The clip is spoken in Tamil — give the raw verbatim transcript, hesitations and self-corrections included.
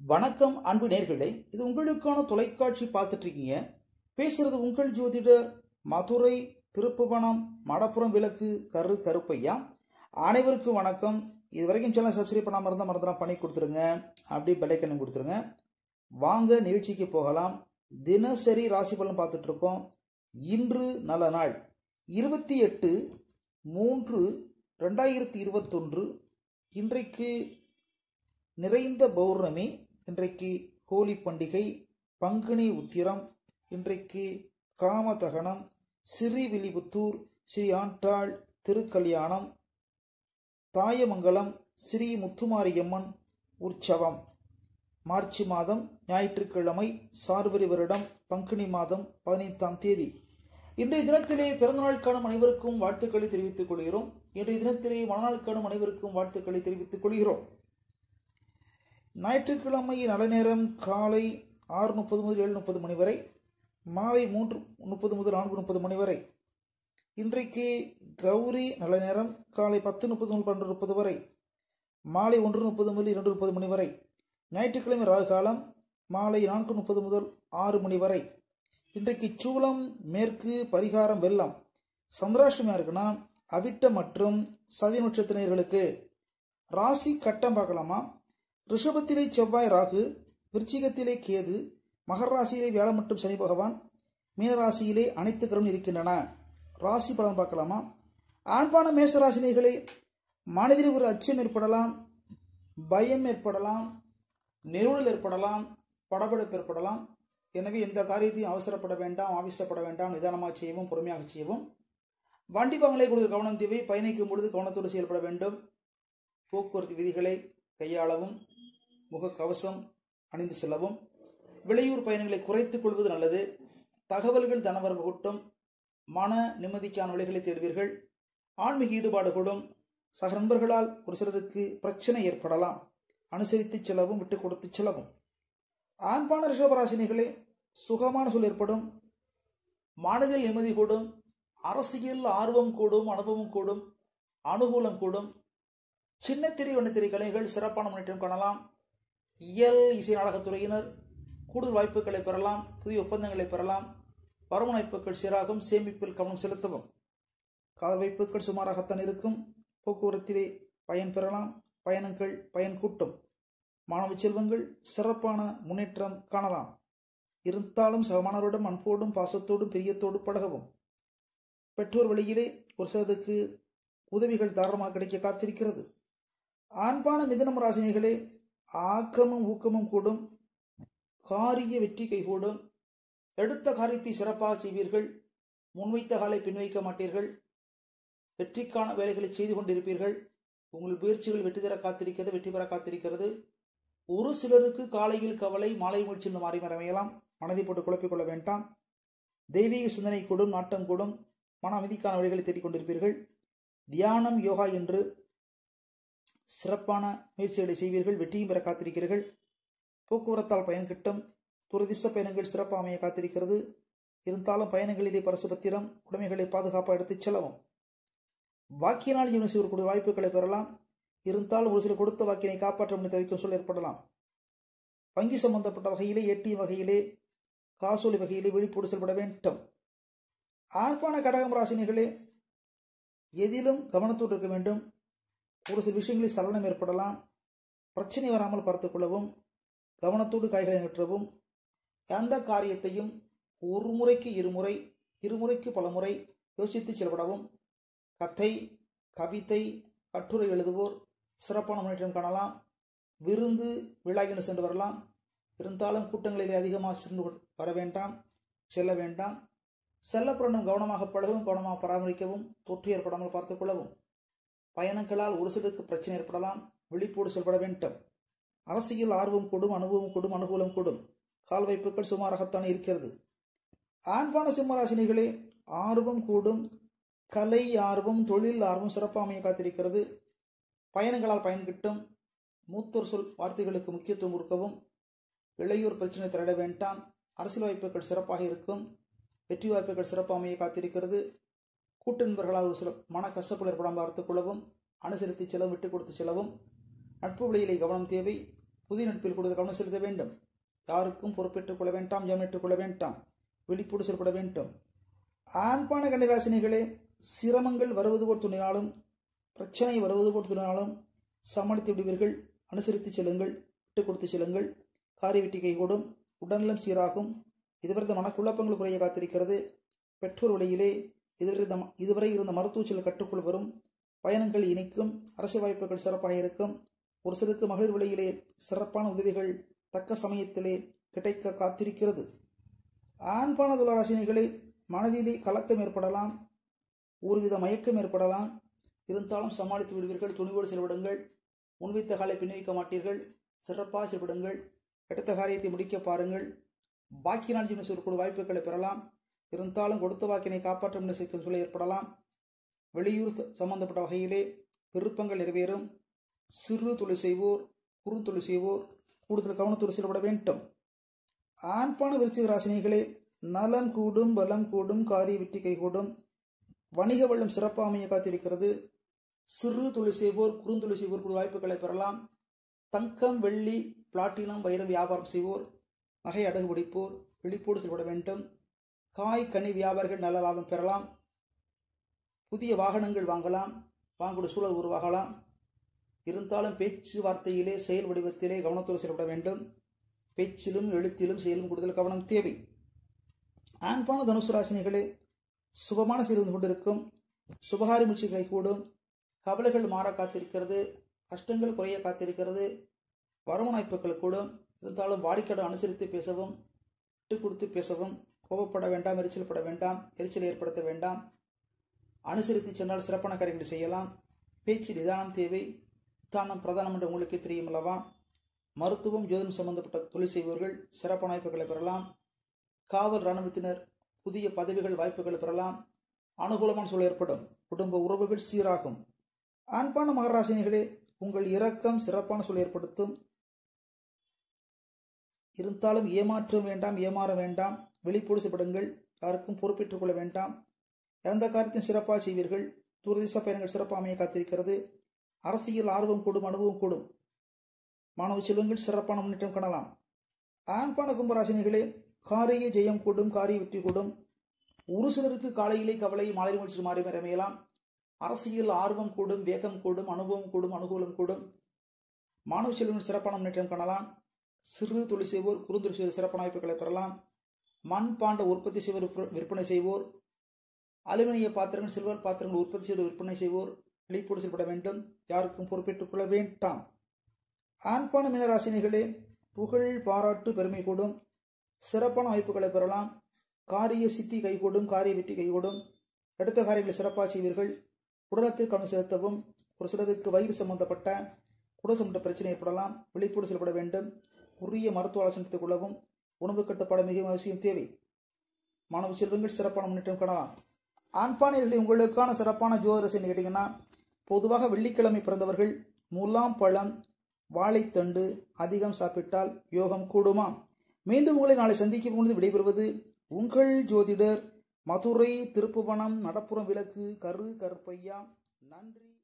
வணக்கம் அன்பு நேர்களே, இது உங்களுக்கான தொலைக்காட்சி பார்த்துட்டு இருக்கீங்க. பேசுறது உங்கள் ஜோதிடர் மதுரை திருப்புவனம் மடப்புறம் விளக்கு கரு கருப்பையா. அனைவருக்கும் வணக்கம். இது வரைக்கும் சேனல் சப்ஸ்கிரைப் பண்ணாம இருந்தால் மறந்துடாம பண்ணி கொடுத்துருங்க. அப்படியே பெல் ஐக்கன் கொடுத்துருங்க. வாங்க நிகழ்ச்சிக்கு போகலாம். தினசரி ராசி பலன் பார்த்துட்டு இருக்கோம். இன்று நல்ல நாள் இருபத்தி எட்டு மூன்று ரெண்டாயிரத்தி இருபத்தொன்று. இன்றைக்கு நிறைந்த பௌர்ணமி. இன்றைக்கு ஹோலி பண்டிகை, பங்குனி உத்திரம். இன்றைக்கு காமதகனம், ஸ்ரீவில்லிபுத்தூர் ஸ்ரீ ஆண்டாள் திருக்கல்யாணம், தாயமங்கலம் ஸ்ரீ முத்துமாரியம்மன் உற்சவம். மார்ச் மாதம் ஞாயிற்றுக்கிழமை, சார்வரி வருடம் பங்குனி மாதம் பதினைந்தாம் தேதி. இன்றைய தினத்திலே பிறந்தநாள் காணும் அனைவருக்கும் வாழ்த்துக்களை தெரிவித்துக் கொள்கிறோம். இன்றைய தினத்திலே மனநாள் காணும் அனைவருக்கும் வாழ்த்துக்களை தெரிவித்துக் கொள்கிறோம். ஞாயிற்றுக்கிழமை நல்ல நேரம் காலை ஆறு முப்பது முதல் ஏழு முப்பது மணி வரை, மாலை மூன்று முப்பது முதல் நான்கு முப்பது மணி வரை. இன்றைக்கு கௌரி நல்ல நேரம் காலை பத்து முப்பது முதல் பன்னெண்டு முப்பது வரை, மாலை ஒன்று முப்பது முதல் இரண்டு முப்பது மணி வரை. ஞாயிற்றுக்கிழமை ராகு காலம் மாலை நான்கு முப்பது முதல் ஆறு மணி வரை. இன்றைக்கு சூலம் மேற்கு, பரிகாரம் வெள்ளம். சந்திராஷ்டமியா இருக்குன்னா அவிட்ட மற்றும் சதி நட்சத்திரர்களுக்கு ராசி கட்டம் பார்க்கலாமா. ரிஷபத்திலே செவ்வாய் ராகு, விருச்சிகத்திலே கேது, மகர ராசியிலே வியாழன் மற்றும் சனி பகவான், மீனராசியிலே அனைத்து கிரகங்களும் இருக்கின்றன. ராசி பலன் பார்க்கலாமா. ஆண்பான மேசராசினிகளே, மனதில் ஒரு அச்சம் ஏற்படலாம், பயம் ஏற்படலாம், நெருடல் ஏற்படலாம், படபடப்பு ஏற்படலாம். எனவே எந்த காரியத்தையும் அவசரப்பட வேண்டாம், ஆவேசப்பட வேண்டாம். நிதானமாக செய்யவும், பொறுமையாக செய்யவும். வண்டி வாங்கலை கொடுத்து கவனம் தேவை. பயணிக்கும் பொழுது கவனத்தோடு செயல்பட வேண்டும். போக்குவரத்து விதிகளை கையாளவும், முகக்கவசம் அணிந்து செல்லவும். வெளியூர் பயணங்களை குறைத்துக் கொள்வது நல்லது. தகவல்கள் தனவரவு கூட்டும். மன நிம்மதிக்கான வழிகளை தேடுவீர்கள். ஆன்மீக ஈடுபாடு கூடும். சக நண்பர்களால் ஒரு சிலருக்கு பிரச்சனை ஏற்படலாம். அனுசரித்து செல்லவும், விட்டுக் கொடுத்து செல்லவும். ஆண்பான ரிஷபராசினிகளே, சுகமான சூழல் ஏற்படும். மனதில் நிம்மதி கூடும். அரசியல் ஆர்வம் கூடும், அனுபவம் கூடும், அனுகூலம் கூடும். சின்னத்திரை வண்ணத்திரை கலைகள் சிறப்பான முன்னேற்றம் காணலாம். இயல் இசை நாடகத்துறையினர் கூடுதல் வாய்ப்புகளை பெறலாம். புதிய ஒப்பந்தங்களை பெறலாம். வரவு வாய்ப்புகள் சீராகும். சேமிப்பில் கவனம் செலுத்தவும். காதல் வாய்ப்புகள் சுமாராகத்தான் இருக்கும். போக்குவரத்திலே பயன் பெறலாம். பயணங்கள் பயன் கூட்டும். மாணவ செல்வங்கள் சிறப்பான முன்னேற்றம் காணலாம். இருந்தாலும் சகமானவரிடம் அன்போடும் பாசத்தோடும் பிரியத்தோடு பழகவும். பெற்றோர் வழியிலே ஒரு சிலருக்கு உதவிகள் தாராளமாக கிடைக்க காத்திருக்கிறது. ஆண்பான மிதுனம் ராசினிகளே, ஆக்கமும் ஊக்கமும் கூடும். காரிய வெற்றி கைகூடும். எடுத்த காரியத்தை சிறப்பாக செய்வீர்கள். முன்வைத்த காலை பின்வைக்க மாட்டீர்கள். வெற்றிக்கான வேலைகளை செய்து கொண்டிருப்பீர்கள். உங்கள் முயற்சிகள் வெற்றி தர காத்திருக்கிறது, வெற்றி பெற காத்திருக்கிறது. ஒரு சிலருக்கு காலையில் கவலை, மாலை முயற்சி என்று மாறி மறைமையலாம். மனதை போட்டு குழப்பிக் கொள்ள வேண்டாம். தெய்வீக சிந்தனை கூடும், நாட்டம் கூடும். மன அமைதிக்கான வழிகளை தேடிக் கொண்டிருப்பீர்கள். தியானம், யோகா என்று சிறப்பான முயற்சிகளை செய்வீர்கள். வெற்றியும் பெற காத்திருக்கிறீர்கள். போக்குவரத்தால் பயன் கிட்டும். துரதிச பயணங்கள் சிறப்பாக அமைய காத்திருக்கிறது. இருந்தாலும் பயணங்களிலே பரிசு பத்திரம், உடைமைகளை பாதுகாப்பாக எடுத்துச் செல்லவும். வாக்கியினால் ஜீவன செய்வதற்குரிய வாய்ப்புகளை பெறலாம். இருந்தாலும் ஒரு சில கொடுத்த வாக்கினை காப்பாற்ற முடிய தவிக்கும் சூழல் ஏற்படலாம். வங்கி சம்பந்தப்பட்ட வகையிலே, ஏடிஎம் வகையிலே, காசோலி வகையிலே விழிப்போடு செயல்பட வேண்டும். ஆண்பான கடகம் ராசினிகளே, எதிலும் கவனத்தோடு இருக்க வேண்டும். ஒரு சில விஷயங்களில் சலனம் ஏற்படலாம். பிரச்சனை வராமல் பார்த்துக் கொள்ளவும். கவனத்தோடு காய்களை நற்றவும். எந்த காரியத்தையும் ஒரு முறைக்கு இருமுறை, இருமுறைக்கு பல முறை யோசித்து செயல்படவும். கதை, கவிதை, கட்டுரை எழுதுவோர் சிறப்பான முன்னேற்றம் காணலாம். விருந்து விழாகின சென்று வரலாம். இருந்தாலும் கூட்டங்களிலே அதிகமாக சென்று வர வேண்டாம், செல்ல வேண்டாம். செல்லப்புறனும் கவனமாக பழகவும், கவனமாக பராமரிக்கவும். தொற்று ஏற்படாமல் பார்த்துக் கொள்ளவும். பயணங்களால் ஒரு சிலருக்கு பிரச்சனை ஏற்படலாம். விழிப்போடு செயல்பட வேண்டும். அரசியல் ஆர்வம் கூடும், அனுபவம் கூடும், அனுகூலம் கூடும். கால் வாய்ப்புகள் சுமாராகத்தான் இருக்கிறது. ஆண்பான சிம்மராசினிகளே, ஆர்வம் கூடும். கலை ஆர்வம், தொழில் ஆர்வம் சிறப்பாக அமைய காத்திருக்கிறது. பயணங்களால் பயன் கிட்டும். மூத்தோர் சொல் வார்த்தைகளுக்கு முக்கியத்துவம் கொடுக்கவும். இளையோர் பிரச்சனை திரட வேண்டாம். அரசியல் வாய்ப்புகள் சிறப்பாக இருக்கும். வெற்றி வாய்ப்புகள் சிறப்பாக அமைய காத்திருக்கிறது. கூட்டு நண்பர்களால் ஒரு சில மன கசப்புகள் ஏற்படாமல் பார்த்துக் கொள்ளவும். அனுசரித்து செலவும், விட்டுக் கொடுத்து செல்லவும். நட்பு வழியிலே கவனம் தேவை. புதிய நட்பில் கூடுதல் கவனம் செலுத்த வேண்டும். யாருக்கும் பொறுப்பேற்றுக் கொள்ள வேண்டாம், ஜாமீனிட்டுக் கொள்ள வேண்டாம், விழிப்போடு செயல்பட வேண்டும். ஆண்பான கன்னிராசினிகளே, சிரமங்கள் வருவது போல் துணினாலும் பிரச்சனை வருவது போல் துணினாலும் சமாளித்து விடுவீர்கள். அனுசரித்து செல்லுங்கள், விட்டுக் கொடுத்து செல்லுங்கள். காரிய வெற்றி கைகூடும், உடல்நலம் சீராகும். இதுவரை மனக்குழப்பங்கள் குறைய காத்திருக்கிறது. பெற்றோர் வழியிலே இதுவரை இதுவரை இருந்த மருத்துவச்சல் கட்டுக்குள் வரும். பயணங்கள் இனிக்கும். அரசு வாய்ப்புகள் சிறப்பாக இருக்கும். ஒரு சிலருக்கு மகளிர் வழியிலே சிறப்பான உதவிகள் தக்க சமயத்திலே கிடைக்க காத்திருக்கிறது. ஆண்பான துளாராசினிகளே, மனதிலே கலக்கம் ஏற்படலாம், ஒருவித மயக்கம் ஏற்படலாம். இருந்தாலும் சமாளித்து விடுவீர்கள். துணிவோடு செயல்படுங்கள். முன்வைத்த காலை பின்வைக்க மாட்டீர்கள். சிறப்பாக செயல்படுங்கள். எடுத்த காரியத்தை முடிக்க பாருங்கள். பாக்கியனால் ஜீவன சொல்லக்கூடிய வாய்ப்புகளை பெறலாம். இருந்தாலும் கொடுத்த வாக்கினை காப்பாற்ற முயற்சிக்கும் சூழல் ஏற்படலாம். வெளியூர் சம்பந்தப்பட்ட வகையிலே விருப்பங்கள் நிறைவேறும். சிறு தொழில் செய்வோர், குறுந்தொழில் செய்வோர் கூடுதல் கவனத்தோடு செயல்பட வேண்டும். ஆண்பான விருச்சிக ராசினிகளே, நலம் கூடும், பலம் கூடும், காரிய வெற்றி கைகூடும். வணிக வளம் சிறப்பாக அமைய காத்திருக்கிறது. சிறு தொழில் செய்வோர், குறுந்தொழில் செய்வோர் கூட வாய்ப்புகளை பெறலாம். தங்கம், வெள்ளி, பிளாட்டினம், வைரம் வியாபாரம் செய்வோர், நகை அடகு பிடிப்போர் விழிப்போடு செயல்பட வேண்டும். காய் கனி வியாபாரிகள் நல்ல லாபம் பெறலாம். புதிய வாகனங்கள் வாங்கலாம், வாங்கக்கூடிய சூழல் உருவாகலாம். இருந்தாலும் பேச்சு வார்த்தையிலே செயல் வடிவத்திலே கவனத்தோடு செயல்பட வேண்டும். பேச்சிலும் எழுத்திலும் செயலும் கூடுதல் கவனம் தேவை. ஆண்பான தனுசு ராசினிகளே, சுபமான செய்து கொண்டிருக்கும். சுபகாரி முயற்சிகளை கூடும். கவலைகள் மாற காத்திருக்கிறது. கஷ்டங்கள் குறைய காத்திருக்கிறது. வருமானவாய்ப்புகள் கூடும். இருந்தாலும் வாடிக்கையாளர் அனுசரித்து பேசவும், விட்டு கொடுத்து பேசவும். கோபப்பட வேண்டாம், எரிச்சல் பட வேண்டாம், எரிச்சல் ஏற்படுத்த வேண்டாம். அனுசரித்து சென்றால் சிறப்பான காரியங்களை செய்யலாம். பேச்சு நிதானம் தேவை. நிதானம் பிரதானம் என்று உங்களுக்கே தெரியும் அல்லவா? மருத்துவம், ஜோதிடம் சம்பந்தப்பட்ட தொழில் செய்பவர்கள் சிறப்பான வாய்ப்புகளை பெறலாம். காவல் இராணுவத்தினர் புதிய பதவிகள் வாய்ப்புகளை பெறலாம். அனுகூலமான சூழல் ஏற்படும். குடும்ப உறவுகள் சீராகும். ஆண்பான மகராசினிகளே, உங்கள் இரக்கம் சிறப்பான சூழல் ஏற்படுத்தும். இருந்தாலும் ஏமாற்றம் வேண்டாம், ஏமாற வேண்டாம். வெளிப்போடு செய்யப்படுங்கள். யாருக்கும் பொறுப்பேற்றுக் கொள்ள வேண்டாம். எந்த காரியத்தையும் சிறப்பாக செய்வீர்கள். தூரதேச பயணங்கள் சிறப்பாக அமைய காத்திருக்கிறது. அரசியல் ஆர்வம் கூடும், அனுபவம் கூடும். மாணவ செல்வங்கள் சிறப்பான முன்னேற்றம் காணலாம். ஆண்பான கும்பராசினிகளே, காரிய ஜெயம் கூடும், காரிய வெற்றி கூடும். ஒரு சிலருக்கு காலையிலே கவலை, மாலை முயற்சி மாறி அமையலாம். அரசியல் ஆர்வம் கூடும், வேகம் கூடும், அனுபவம் கூடும், அனுகூலம் கூடும். மாணவ செல்வங்கள் சிறப்பான முன்னேற்றம் காணலாம். சிறு தொழில் செய்வோர், குறுந்தொழில் செய்வோர் சிறப்பான வாய்ப்புகளை பெறலாம். மண் பாண்ட உற்பத்தி செய்வோர், விற்பனை செய்வோர், அலுமினிய பாத்திரங்கள், சில்வர் பாத்திரங்கள் உற்பத்தி செய்வோர், விற்பனை செய்வோர் விழிப்போடு செயல்பட வேண்டும். யாருக்கும் பொறுப்பேற்றுக் கொள்ள வேண்டாம். ஆண்பான மீனராசினிகளே, புகழ், பாராட்டு, பெருமை கூடும். சிறப்பான வாய்ப்புகளை பெறலாம். காரிய சித்தி கைகூடும், காரிய வெற்றி கைகூடும். எடுத்த காரியங்களை சிறப்பாக செய்வீர்கள். உடலத்தில் கவனம் செலுத்தவும். ஒரு சிலருக்கு வயிறு சம்பந்தப்பட்ட குடல் சம்பந்த பிரச்சனை ஏற்படலாம். விழிப்போடு செயல்பட வேண்டும். உரிய மருத்துவ ஆலோசனை எடுத்துக் கொள்ளவும். உணவு கட்டுப்பாடு மிகவும் அவசியம் தேவை. மாணவ செல்வங்கள் சிறப்பான முன்னேற்றம் காணலாம். ஆண்பானியர்களை உங்களுக்கான சிறப்பான ஜோதிடத்தை கேட்டீங்கன்னா, பொதுவாக வெள்ளிக்கிழமை பிறந்தவர்கள் முலாம் பழம், வாழைத்தண்டு அதிகம் சாப்பிட்டால் யோகம் கூடுமா? மீண்டும் உங்களை நாளை சந்திக்கும் பொழுது விடைபெறுவது உங்கள் ஜோதிடர் மதுரை திருப்புவனம் நடப்புறம் விளக்கு கரு கருப்பையா. நன்றி.